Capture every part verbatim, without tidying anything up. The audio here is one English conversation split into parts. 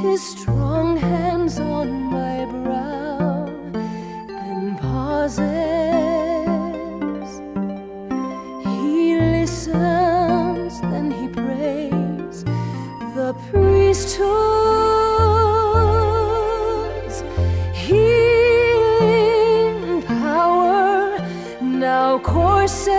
his strong hands on my brow and pauses. He listens, then he prays. The priesthoods, healing power now courses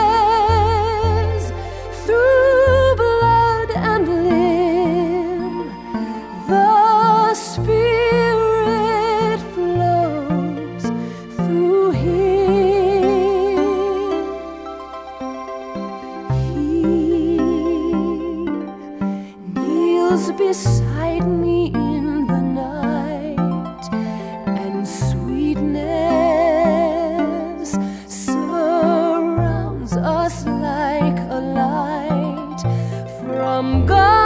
through blood and limb. The Spirit flows through him. He kneels beside me in the night, and sweetness surrounds us like a light from God.